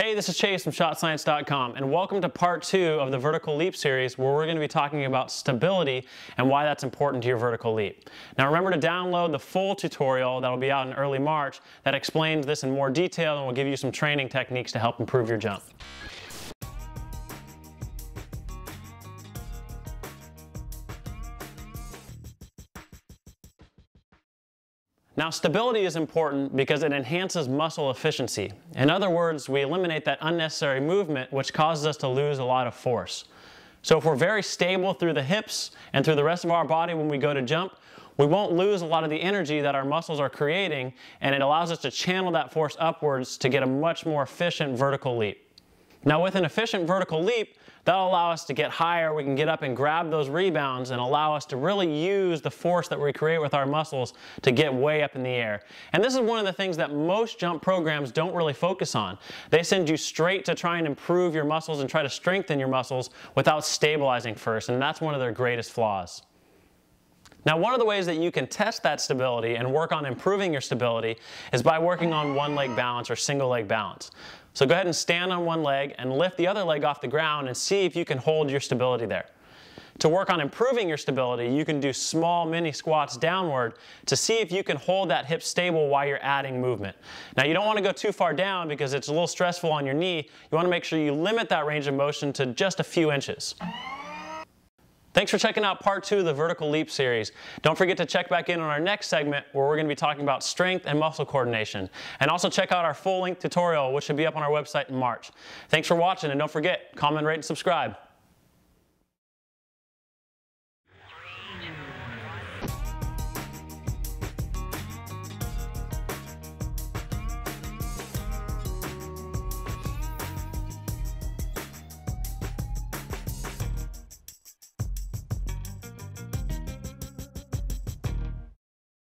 Hey, this is Chase from ShotScience.com, and welcome to part 2 of the Vertical Leap series, where we're going to be talking about stability and why that's important to your vertical leap. Now remember to download the full tutorial that will be out in early March that explains this in more detail and will give you some training techniques to help improve your jump. Now, stability is important because it enhances muscle efficiency. In other words, we eliminate that unnecessary movement which causes us to lose a lot of force. So if we're very stable through the hips and through the rest of our body when we go to jump, we won't lose a lot of the energy that our muscles are creating, and it allows us to channel that force upwards to get a much more efficient vertical leap. Now with an efficient vertical leap, that'll allow us to get higher. We can get up and grab those rebounds and allow us to really use the force that we create with our muscles to get way up in the air. And this is one of the things that most jump programs don't really focus on. They send you straight to try and improve your muscles and try to strengthen your muscles without stabilizing first, and that's one of their greatest flaws. Now, one of the ways that you can test that stability and work on improving your stability is by working on one leg balance or single leg balance. So go ahead and stand on one leg and lift the other leg off the ground and see if you can hold your stability there. To work on improving your stability, you can do small mini squats downward to see if you can hold that hip stable while you're adding movement. Now you don't want to go too far down because it's a little stressful on your knee. You want to make sure you limit that range of motion to just a few inches. Thanks for checking out part 2 of the Vertical Leap series. Don't forget to check back in on our next segment where we're going to be talking about strength and muscle coordination. And also check out our full-length tutorial, which should be up on our website in March. Thanks for watching, and don't forget, comment, rate, and subscribe.